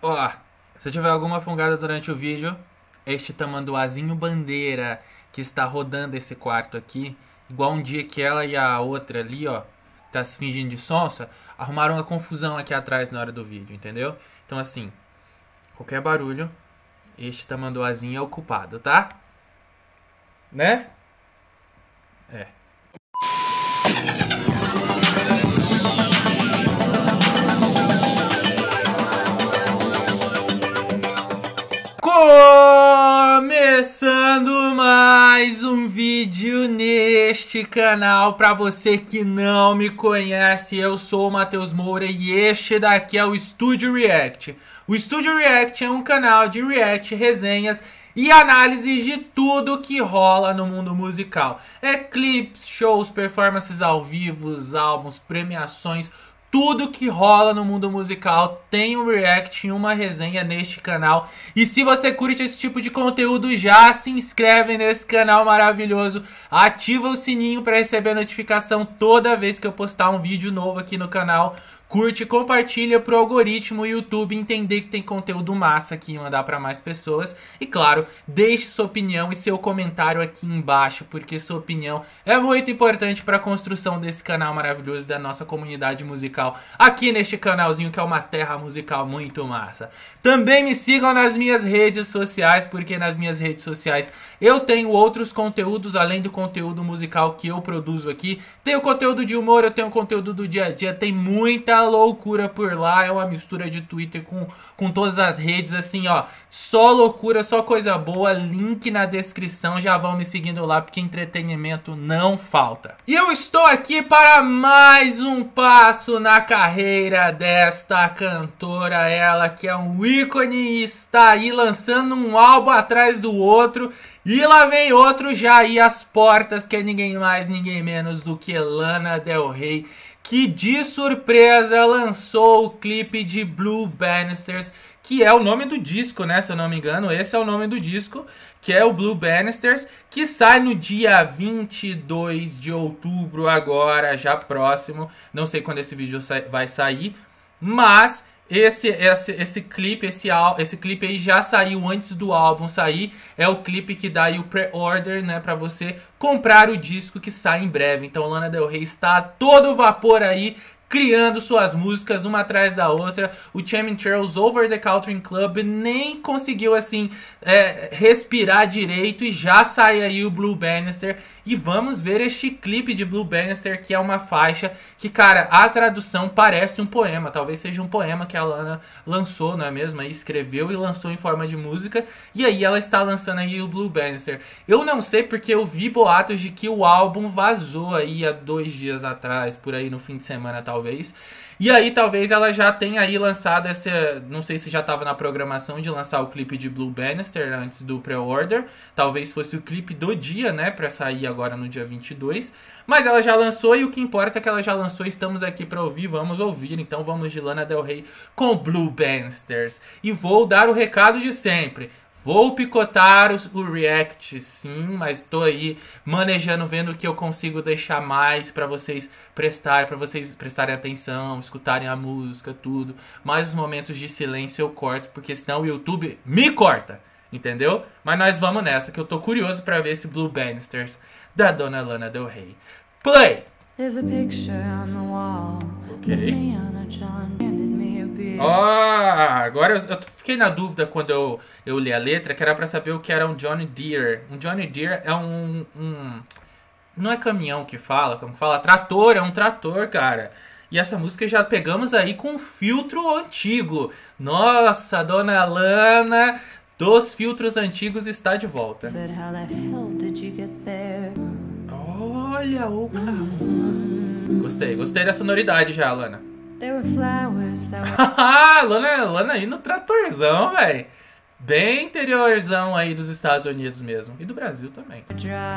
Ó, se tiver alguma fungada durante o vídeo, este tamanduazinho bandeira que está rodando esse quarto aqui, igual um dia que ela e a outra ali, ó, tá se fingindo de sonsa, arrumaram uma confusão aqui atrás na hora do vídeo, entendeu? Então assim, qualquer barulho, este tamanduazinho é o culpado, tá? Né? É. Começando mais um vídeo neste canal. Para você que não me conhece, eu sou o Matheus Moura e este daqui é o Studio React. O Studio React é um canal de react, resenhas e análises de tudo que rola no mundo musical. É clips, shows, performances ao vivo, álbuns, premiações, tudo que rola no mundo musical tem um react e uma resenha neste canal. E se você curte esse tipo de conteúdo, já se inscreve nesse canal maravilhoso. Ativa o sininho para receber notificação toda vez que eu postar um vídeo novo aqui no canal. Curte, compartilha pro algoritmo YouTube entender que tem conteúdo massa aqui e mandar para mais pessoas. E claro, deixe sua opinião e seu comentário aqui embaixo, porque sua opinião é muito importante para a construção desse canal maravilhoso da nossa comunidade musical aqui neste canalzinho que é uma terra musical muito massa. Também me sigam nas minhas redes sociais, porque nas minhas redes sociais eu tenho outros conteúdos além do conteúdo musical que eu produzo aqui. Tenho conteúdo de humor, eu tenho conteúdo do dia a dia, tem muita loucura por lá, é uma mistura de Twitter com todas as redes, assim, ó, só loucura, só coisa boa, link na descrição, já vão me seguindo lá, porque entretenimento não falta. E eu estou aqui para mais um passo na carreira desta cantora, ela que é um ícone e está aí lançando um álbum atrás do outro, e lá vem outro já aí às portas, que é ninguém mais, ninguém menos do que Lana Del Rey, que de surpresa lançou o clipe de Blue Bannisters, que é o nome do disco, né, se eu não me engano, esse é o nome do disco, que é o Blue Bannisters, que sai no dia 22 de outubro agora, já próximo, não sei quando esse vídeo vai sair, mas esse clipe aí já saiu antes do álbum sair. É o clipe que dá aí o pre-order, né, pra você comprar o disco que sai em breve. Então Lana Del Rey está a todo vapor aí, criando suas músicas uma atrás da outra. O Chemtrails Over the Country Club nem conseguiu assim respirar direito e já sai aí o Blue Bannister. E vamos ver este clipe de Blue Bannister, que é uma faixa que, cara, a tradução parece um poema. Talvez seja um poema que a Lana lançou, não é mesmo? Aí escreveu e lançou em forma de música. E aí ela está lançando aí o Blue Bannister. Eu não sei porque eu vi boatos de que o álbum vazou aí há 2 dias atrás, por aí no fim de semana talvez. E aí talvez ela já tenha aí lançado essa... Não sei se já estava na programação de lançar o clipe de Blue Bannister antes do pre-order. Talvez fosse o clipe do dia, né? Pra sair agora no dia 22. Mas ela já lançou e o que importa é que ela já lançou. Estamos aqui pra ouvir, vamos ouvir. Então vamos de Lana Del Rey com Blue Bannisters. E vou dar o recado de sempre. Vou picotar o react, sim, mas estou aí manejando, vendo o que eu consigo deixar mais para vocês prestarem atenção, escutarem a música, tudo. Mais os momentos de silêncio eu corto, porque senão o YouTube me corta, entendeu? Mas nós vamos nessa, que eu tô curioso para ver esse Blue Bannisters da dona Lana Del Rey. Play! There's a picture on the wall. Ok. Agora eu fiquei na dúvida quando eu li a letra, que era pra saber o que era um Johnny Deere. Um Johnny Deere é não é caminhão que fala, como fala? Trator, é um trator, cara. E essa música já pegamos aí com um filtro antigo. Nossa, a dona Lana dos filtros antigos está de volta. Olha o carro. Gostei da sonoridade já, Lana. Lana aí no tratorzão, velho. Bem interiorzão aí dos Estados Unidos mesmo. E do Brasil também.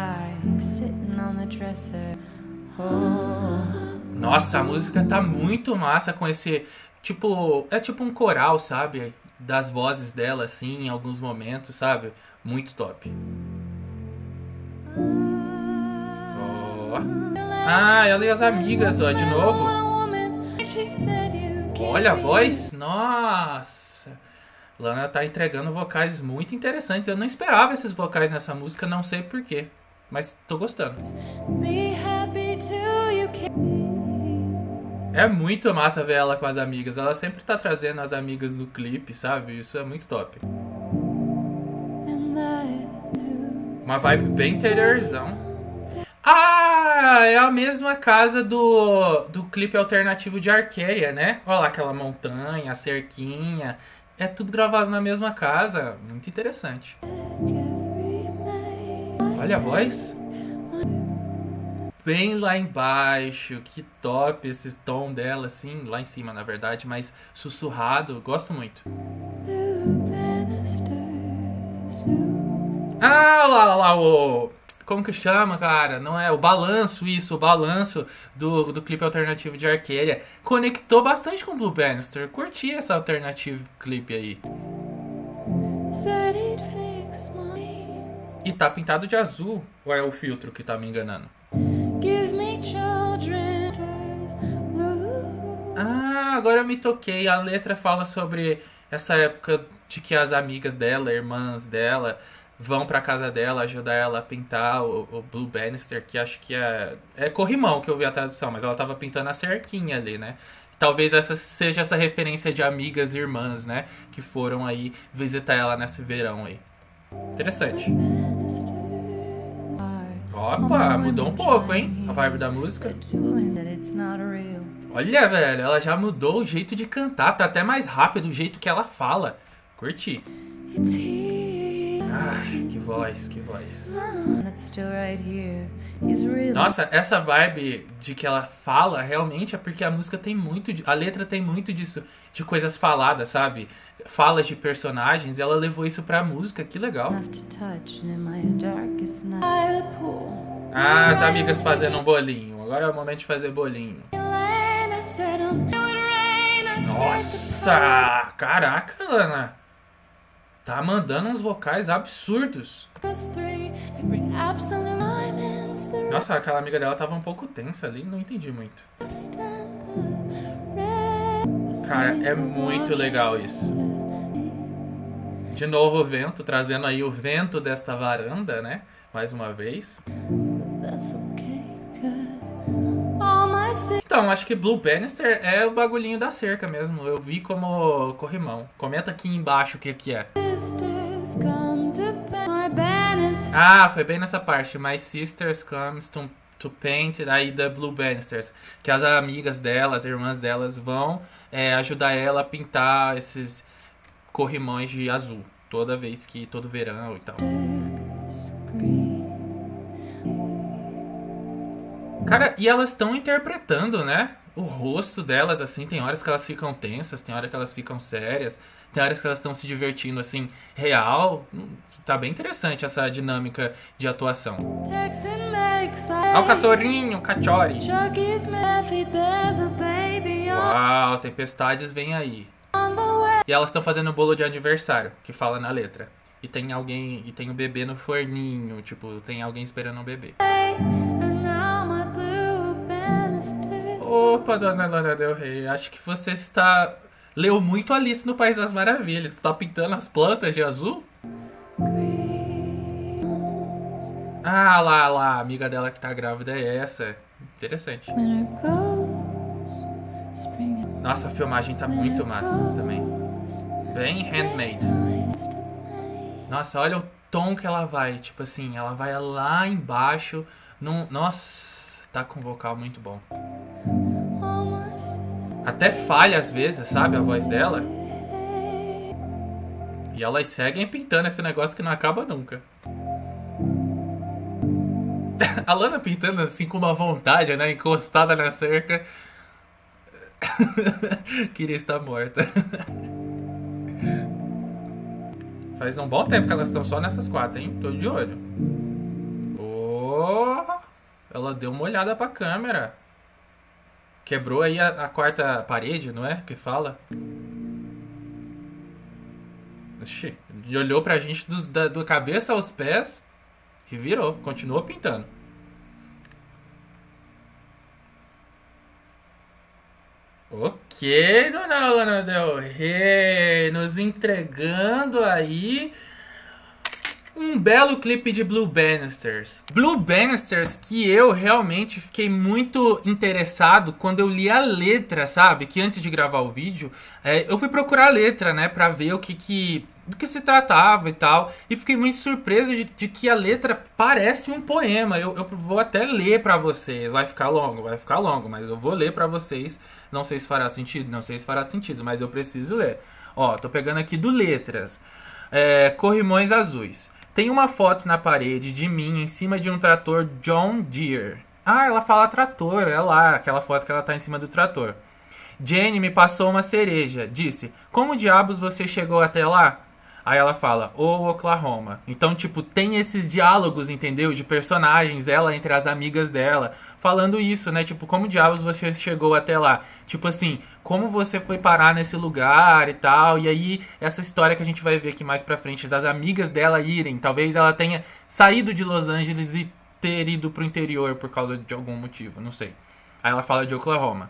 Nossa, a música tá muito massa com esse... É tipo um coral, sabe? Das vozes dela, assim, em alguns momentos, sabe? Muito top. Ela e as amigas, ó, de novo. Olha a voz. Nossa. Lana tá entregando vocais muito interessantes. Eu não esperava esses vocais nessa música, não sei porquê. Mas tô gostando. Be happy till you can. É muito massa ver ela com as amigas. Ela sempre tá trazendo as amigas do clipe, sabe? Isso é muito top. And I knew. Uma vibe bem Taylorzão. Ah, é a mesma casa do clipe alternativo de Arcadia, né? Olha lá aquela montanha, a cerquinha. É tudo gravado na mesma casa. Muito interessante. Olha a voz. Bem lá embaixo. Que top esse tom dela, assim. Lá em cima, na verdade, mas sussurrado. Gosto muito. Ah, lá, o... Como que chama, cara? Não é o balanço, isso, o balanço do clipe alternativo de Arcadia. Conectou bastante com o Blue Bannister. Curti essa alternativa clipe aí. Said he'd fix my. E tá pintado de azul. Ou é o filtro que tá me enganando? Give me children. Blue. Ah, agora eu me toquei. A letra fala sobre essa época de que as amigas dela, irmãs dela, vão pra casa dela ajudar ela a pintar o Blue Bannister, que acho que é corrimão que eu vi a tradução, mas ela tava pintando a cerquinha ali, né? Talvez essa seja essa referência de amigas e irmãs, né? Que foram aí visitar ela nesse verão aí. Interessante. Opa, mudou um pouco, hein? A vibe da música. Olha, velho, ela já mudou o jeito de cantar. Tá até mais rápido o jeito que ela fala. Curti. It's here. Ai, que voz, que voz. That's still right here. He's really. Nossa, essa vibe de que ela fala realmente é porque a música tem muito... A letra tem muito disso, de coisas faladas, sabe? Falas de personagens, e ela levou isso pra música, que legal. Enough to touch, and in my darkest night. By the pool. Ah, as amigas fazendo um bolinho. Agora é o momento de fazer bolinho. I said it would rain. I said Nossa! Caraca, Lana! Tá mandando uns vocais absurdos. us three could bring absolute diamonds. The Nossa, aquela amiga dela tava um pouco tensa ali, não entendi muito. rest and the red. Cara, é muito legal isso. De novo o vento, trazendo aí o vento desta varanda, né? Mais uma vez. That's okay, 'cause all my Então, acho que Blue Bannister é o bagulhinho da cerca mesmo. Eu vi como corrimão. Comenta aqui embaixo o que que é. sisters come to bed. My banners. Ah, foi bem nessa parte. My sisters comes to paint aí da Blue Bannisters. Que as amigas delas, as irmãs delas vão ajudar ela a pintar esses corrimões de azul. Todo verão e tal. Green. Cara, e elas estão interpretando, né? O rosto delas, assim, tem horas que elas ficam tensas, tem horas que elas ficam sérias, tem horas que elas estão se divertindo, assim, real. Tá bem interessante essa dinâmica de atuação. Texan makes Ah, o cachorrinho, o cachorri. Chucky's Murphy, there's a baby Uau, tempestades vem aí. on the way. E elas estão fazendo bolo de aniversário, que fala na letra. E tem o bebê no forninho, tipo, tem alguém esperando um bebê. And now my blue banisters. Opa, dona Lana Del Rey, acho que você leu muito Alice no País das Maravilhas. Está pintando as plantas de azul? Green. Ah, lá, a amiga dela que tá grávida é essa. Interessante. Winter goes. Spring Nossa, a filmagem tá muito massa também. Bem handmade. Nossa, olha o tom que ela vai. Tipo assim, ela vai lá embaixo. Nossa, tá com um vocal muito bom. Até falha às vezes, sabe? A voz dela. E elas seguem pintando esse negócio que não acaba nunca. A Lana pintando assim com uma vontade, né? Encostada na cerca. Queria estar morta. Faz um bom tempo que elas estão só nessas quatro, hein? Tô de olho. Oh, ela deu uma olhada pra câmera. Quebrou aí a quarta parede, não é? Que fala. Oxi, ele olhou pra gente do cabeça aos pés e virou. Continuou pintando. Ok. Ok, dona Lana Del Rey, nos entregando aí um belo clipe de Blue Bannisters. Blue Bannisters que eu realmente fiquei muito interessado quando eu li a letra, sabe? Que antes de gravar o vídeo, eu fui procurar a letra, né? Pra ver do que se tratava e tal. E fiquei muito surpreso de que a letra parece um poema. Eu vou até ler pra vocês. Vai ficar longo, mas eu vou ler pra vocês. Não sei se fará sentido, mas eu preciso ler. Ó, tô pegando aqui do Letras. Corrimões azuis. Tem uma foto na parede de mim em cima de um trator John Deere. Ah, ela fala trator, é lá, aquela foto que ela tá em cima do trator. Jane me passou uma cereja. Disse, como diabos você chegou até lá? Aí ela fala, Oklahoma. Então, tipo, tem esses diálogos, entendeu? De personagens, ela entre as amigas dela, falando isso, né? Tipo, como diabos você chegou até lá? Tipo assim, como você foi parar nesse lugar e tal. E aí, essa história que a gente vai ver aqui mais pra frente, das amigas dela irem. Talvez ela tenha saído de Los Angeles e ter ido pro interior por causa de algum motivo, não sei. Aí ela fala de Oklahoma.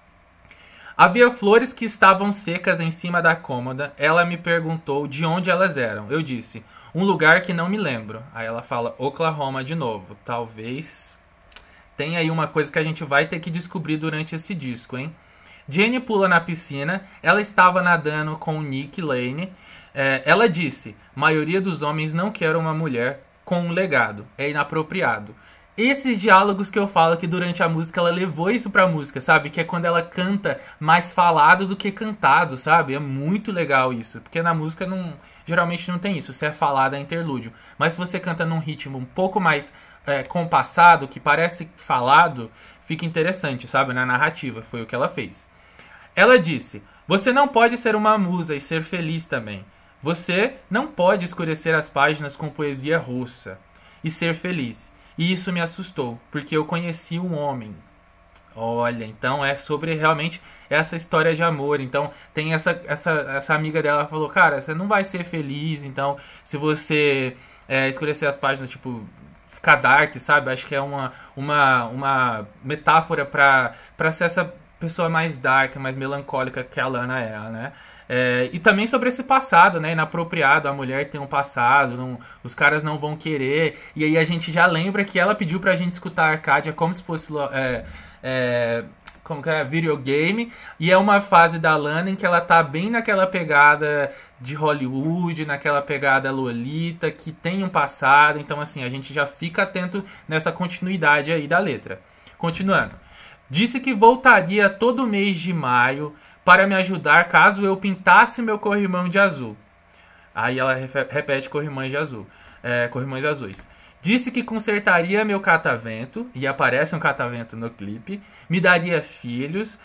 Havia flores que estavam secas em cima da cômoda. Ela me perguntou de onde elas eram. Eu disse, um lugar que não me lembro. Aí ela fala Oklahoma de novo. Talvez tenha aí uma coisa que a gente vai ter que descobrir durante esse disco, hein? Jane pula na piscina. Ela estava nadando com Nick Lane. Ela disse, maioria dos homens não quer uma mulher com um legado. É inapropriado. Esses diálogos que eu falo que durante a música ela levou isso pra música, sabe? Que é quando ela canta mais falado do que cantado, sabe? É muito legal isso. Porque na música geralmente não tem isso. Se é falado é interlúdio. Mas se você canta num ritmo um pouco mais compassado, que parece falado, fica interessante, sabe? Na narrativa. Foi o que ela fez. Ela disse, você não pode ser uma musa e ser feliz também. Você não pode escurecer as páginas com poesia russa e ser feliz. E isso me assustou, porque eu conheci um homem. Olha, então é sobre realmente essa história de amor. Então tem essa amiga dela que falou, cara, você não vai ser feliz, então se você escurecer as páginas, tipo, ficar dark, sabe? Acho que é uma metáfora pra ser essa pessoa mais dark, mais melancólica que a Lana é, né? E também sobre esse passado, né, inapropriado, a mulher tem um passado, os caras não vão querer, e aí a gente já lembra que ela pediu pra gente escutar a Arcadia como se fosse como que é, videogame, e é uma fase da Lana em que ela tá bem naquela pegada de Hollywood, naquela pegada Lolita, que tem um passado, então assim, a gente já fica atento nessa continuidade aí da letra. Continuando. Disse que voltaria todo mês de maio para me ajudar caso eu pintasse meu corrimão de azul. Aí ela repete corrimões de azul. Corrimões azuis. Disse que consertaria meu catavento, e aparece um catavento no clipe, me daria filhos,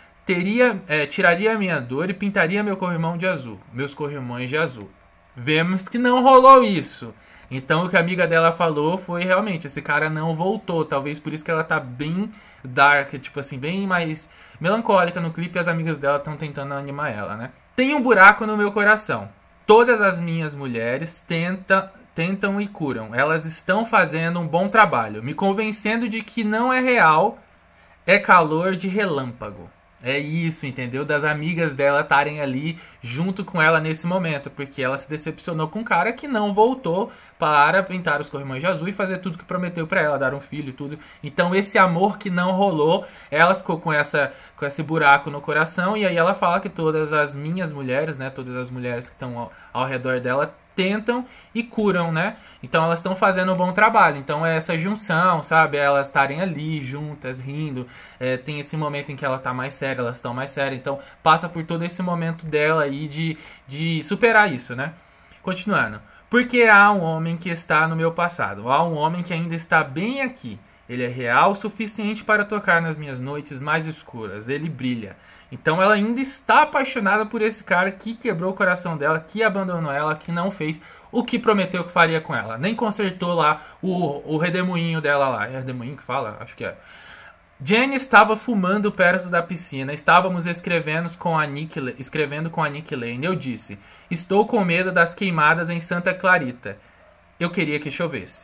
tiraria minha dor e pintaria meu corrimão de azul. Meus corrimões de azul. Vemos que não rolou isso. Então o que a amiga dela falou foi realmente, esse cara não voltou. Talvez por isso que ela tá bem dark, tipo assim, bem mais melancólica no clipe, e as amigas dela estão tentando animar ela, né? Tem um buraco no meu coração. Todas as minhas mulheres tentam e curam. Elas estão fazendo um bom trabalho, me convencendo de que não é real, é calor de relâmpago. É isso, entendeu? Das amigas dela estarem ali junto com ela nesse momento, porque ela se decepcionou com um cara que não voltou para pintar os corrimões de azul e fazer tudo que prometeu para ela, dar um filho e tudo. Então esse amor que não rolou, ela ficou com esse buraco no coração, e aí ela fala que todas as minhas mulheres, né, todas as mulheres que estão ao redor dela tentam e curam, né? Então elas estão fazendo um bom trabalho. Então é essa junção, sabe? Elas estarem ali juntas, rindo. Tem esse momento em que ela tá mais séria, elas estão mais sérias. Então passa por todo esse momento dela aí de superar isso, né? Continuando. Porque há um homem que está no meu passado. Há um homem que ainda está bem aqui. Ele é real o suficiente para tocar nas minhas noites mais escuras. Ele brilha. Então ela ainda está apaixonada por esse cara que quebrou o coração dela, que abandonou ela, que não fez o que prometeu que faria com ela. Nem consertou lá o redemoinho dela lá. É redemoinho que fala? Acho que é. Jane estava fumando perto da piscina. Estávamos escrevendo com a Nick Lane. Eu disse, estou com medo das queimadas em Santa Clarita. Eu queria que chovesse.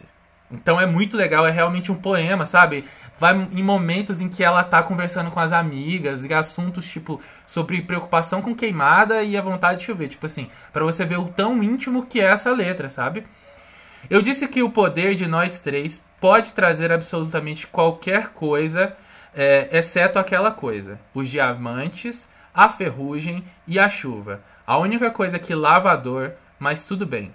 Então é muito legal, é realmente um poema, sabe? Vai em momentos em que ela tá conversando com as amigas e assuntos, tipo, sobre preocupação com queimada e a vontade de chover. Tipo assim, pra você ver o tão íntimo que é essa letra, sabe? Eu disse que o poder de nós três pode trazer absolutamente qualquer coisa, exceto aquela coisa. Os diamantes, a ferrugem e a chuva. A única coisa que lava a dor, mas tudo bem.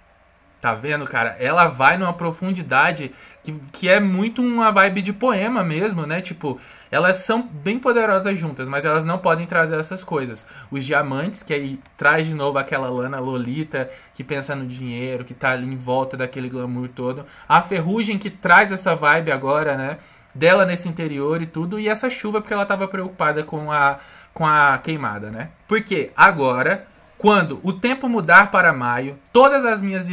Tá vendo, cara? Ela vai numa profundidade que é muito uma vibe de poema mesmo, né? Tipo, elas são bem poderosas juntas, mas elas não podem trazer essas coisas. Os diamantes, que aí traz de novo aquela Lana Lolita que pensa no dinheiro, que tá ali em volta daquele glamour todo. A ferrugem, que traz essa vibe agora, né? Dela nesse interior e tudo. E essa chuva, porque ela tava preocupada com a queimada, né? Porque agora, quando o tempo mudar para maio, todas as minhas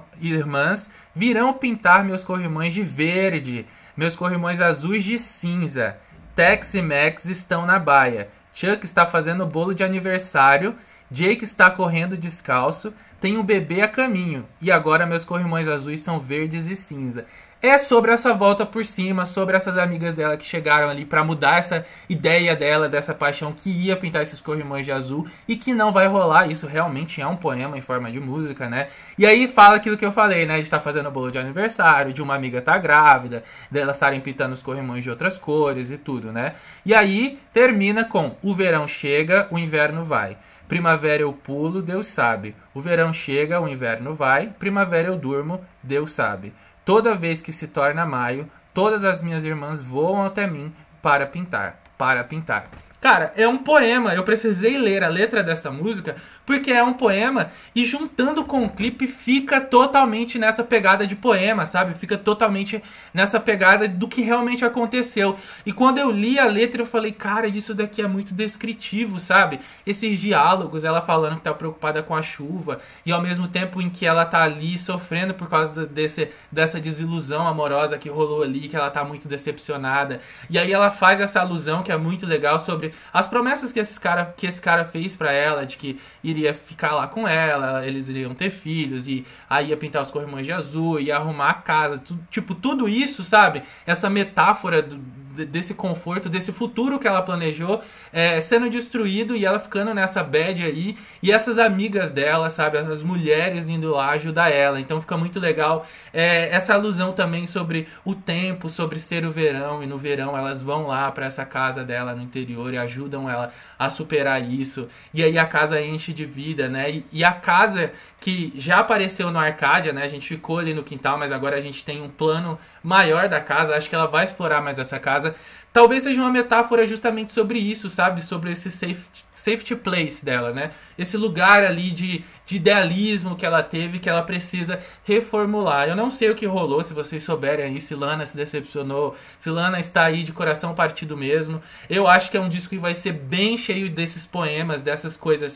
irmãs virão pintar meus corrimões de verde, meus corrimões azuis de cinza. Tex e Max estão na baia. Chuck está fazendo bolo de aniversário. Jake está correndo descalço. Tem um bebê a caminho. E agora meus corrimões azuis são verdes e cinza. É sobre essa volta por cima, sobre essas amigas dela que chegaram ali pra mudar essa ideia dela, dessa paixão que ia pintar esses corrimões de azul e que não vai rolar. Isso realmente é um poema em forma de música, né? E aí fala aquilo que eu falei, né? De estar fazendo bolo de aniversário, de uma amiga estar grávida, delas estarem pintando os corrimões de outras cores e tudo, né? E aí termina com: o verão chega, o inverno vai. Primavera eu pulo, Deus sabe. O verão chega, o inverno vai. Primavera eu durmo, Deus sabe. Toda vez que se torna maio, todas as minhas irmãs voam até mim para pintar, para pintar. Cara, é um poema. Eu precisei ler a letra dessa música porque é um poema e juntando com o clipe fica totalmente nessa pegada de poema, sabe? Fica totalmente nessa pegada do que realmente aconteceu. E quando eu li a letra eu falei, cara, isso daqui é muito descritivo, sabe? Esses diálogos, ela falando que tá preocupada com a chuva e ao mesmo tempo em que ela tá ali sofrendo por causa dessa desilusão amorosa que rolou ali, que ela tá muito decepcionada. E aí ela faz essa alusão que é muito legal sobre as promessas que esse cara fez pra ela, de que iria ficar lá com ela, eles iriam ter filhos, e aí ia pintar os corrimões de azul, ia arrumar a casa, tudo isso, sabe? Essa metáfora desse conforto, desse futuro que ela planejou sendo destruído e ela ficando nessa bad aí, e essas amigas dela, sabe? Essas mulheres indo lá ajudar ela. Então fica muito legal essa alusão também sobre o tempo, sobre ser o verão, e no verão elas vão lá pra essa casa dela no interior e ajudam ela a superar isso, e aí a casa enche de vida, né? E a casa que já apareceu no Arcadia, né? A gente ficou ali no quintal, mas agora a gente tem um plano maior da casa. Acho que ela vai explorar mais essa casa. Talvez seja uma metáfora justamente sobre isso, sabe? Sobre esse safety place dela, né? Esse lugar ali de idealismo que ela teve, que ela precisa reformular. Eu não sei o que rolou, se vocês souberem aí, se Lana se decepcionou, se Lana está aí de coração partido mesmo. Eu acho que é um disco que vai ser bem cheio desses poemas, dessas coisas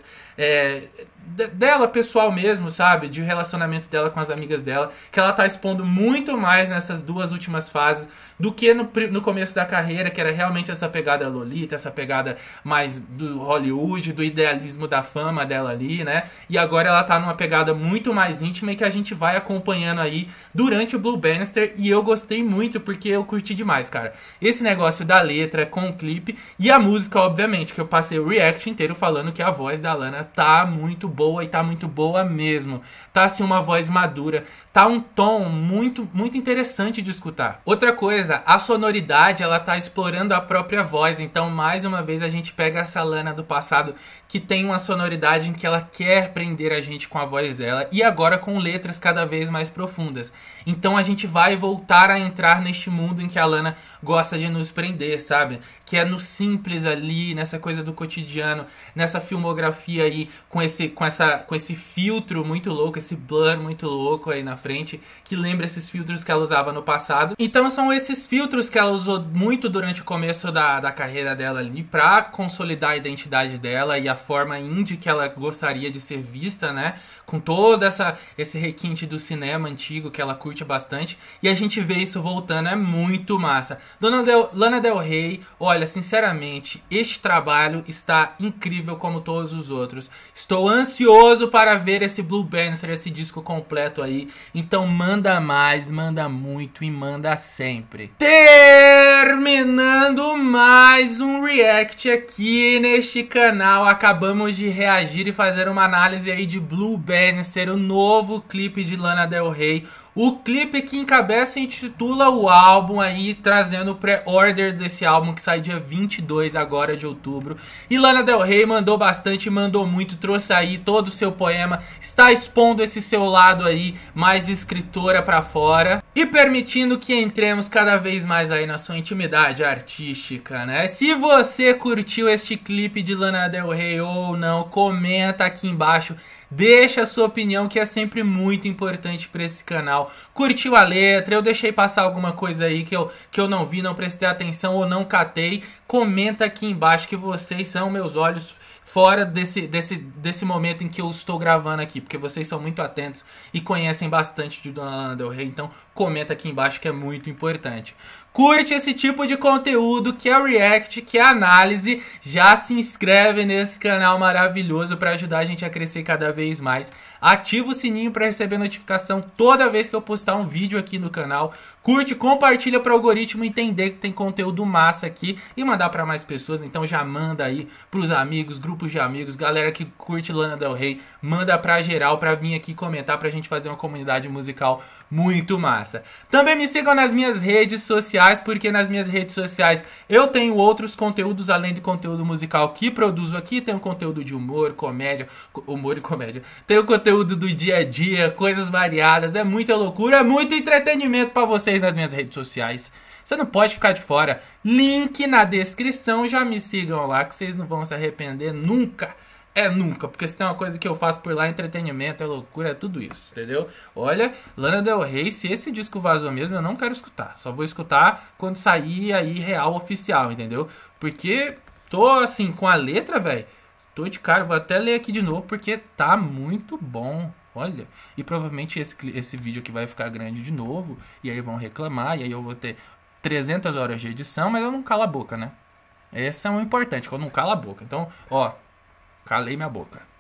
dela pessoal mesmo, sabe? De relacionamento dela com as amigas dela, que ela tá expondo muito mais nessas duas últimas fases do que no começo da carreira, que era realmente essa pegada Lolita, essa pegada mais do Hollywood, do idealismo da fama dela ali, né? E agora ela tá numa pegada muito mais íntima e que a gente vai acompanhando aí durante o Blue Bannister, e eu gostei muito porque eu curti demais, cara. Esse negócio da letra com o clipe e a música, obviamente, que eu passei o react inteiro falando que a voz da Lana tá muito boa e tá muito boa mesmo. Tá assim uma voz madura, tá um tom muito, muito interessante de escutar. Outra coisa, a sonoridade, ela tá explorando a própria voz, então mais uma vez a gente pega essa Lana do passado que tem uma sonoridade em que ela quer prender a gente com a voz dela, e agora com letras cada vez mais profundas. Então a gente vai voltar a entrar neste mundo em que a Lana gosta de nos prender, sabe? Que é no simples ali, nessa coisa do cotidiano, nessa filmografia aí, com esse filtro muito louco, esse blur muito louco aí na frente, que lembra esses filtros que ela usava no passado. Então são esses filtros que ela usou muito durante o começo da carreira dela ali, pra consolidar a identidade dela e a forma indie que ela gostaria de ser vista feminista, né? Com todo esse requinte do cinema antigo que ela curte bastante. E a gente vê isso voltando, é muito massa. Lana Del Rey, olha, sinceramente, este trabalho está incrível como todos os outros. Estou ansioso para ver esse Blue Bannister, esse disco completo aí. Então manda mais, manda muito e manda sempre. Terminando mais um react aqui neste canal. Acabamos de reagir e fazer uma análise aí de Blue Bannister, o novo clipe de Lana Del Rey. O clipe que encabeça e intitula o álbum aí, trazendo o pré-order desse álbum que sai dia 22 agora de outubro. E Lana Del Rey mandou bastante, mandou muito, trouxe aí todo o seu poema, está expondo esse seu lado aí mais escritora pra fora e permitindo que entremos cada vez mais aí na sua intimidade artística, né? Se você curtiu este clipe de Lana Del Rey ou não, comenta aqui embaixo. Deixa a sua opinião, que é sempre muito importante para esse canal. Curtiu a letra? Eu deixei passar alguma coisa aí que eu não vi, não prestei atenção ou não catei? Comenta aqui embaixo, que vocês são meus olhos fora desse momento em que eu estou gravando aqui, porque vocês são muito atentos e conhecem bastante de Dona Lana Del Rey, então comenta aqui embaixo que é muito importante. Curte esse tipo de conteúdo que é o react, que é a análise, já se inscreve nesse canal maravilhoso para ajudar a gente a crescer cada vez mais. Ativa o sininho para receber notificação toda vez que eu postar um vídeo aqui no canal. Curte, compartilha para o algoritmo entender que tem conteúdo massa aqui e mandar para mais pessoas. Então já manda aí pros amigos, grupos de amigos, galera que curte Lana Del Rey, manda pra geral pra vir aqui comentar pra gente fazer uma comunidade musical muito massa. Também me sigam nas minhas redes sociais, porque nas minhas redes sociais eu tenho outros conteúdos além de conteúdo musical que produzo aqui. Tenho conteúdo de humor, comédia, humor e comédia. Tenho conteúdo do dia a dia, coisas variadas, é muita loucura, é muito entretenimento pra vocês nas minhas redes sociais. Você não pode ficar de fora. Link na descrição, já me sigam lá que vocês não vão se arrepender nunca. É nunca, porque se tem uma coisa que eu faço por lá, entretenimento, é loucura, é tudo isso, entendeu? Olha, Lana Del Rey, se esse disco vazou mesmo, eu não quero escutar. Só vou escutar quando sair aí real, oficial, entendeu? Porque tô assim, com a letra, velho, tô de cara, vou até ler aqui de novo, porque tá muito bom. Olha, e provavelmente esse vídeo aqui vai ficar grande de novo, e aí vão reclamar, e aí eu vou ter 300 horas de edição, mas eu não calo a boca, né? Esse é o importante, que eu não calo a boca. Então, ó, calei minha boca.